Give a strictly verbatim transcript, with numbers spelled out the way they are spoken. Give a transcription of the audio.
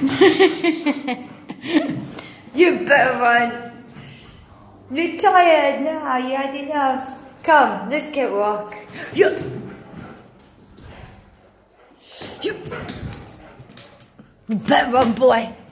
You better run. You're tired now, you had enough. Come, let's get walk. You. You. You better run, boy.